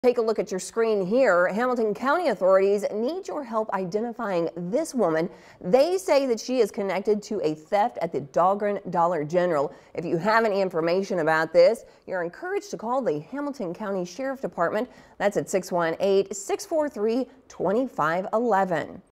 Take a look at your screen here. Hamilton County authorities need your help identifying this woman. They say that she is connected to a theft at the Dahlgren Dollar General. If you have any information about this, you're encouraged to call the Hamilton County Sheriff Department. That's at 618-643-2511.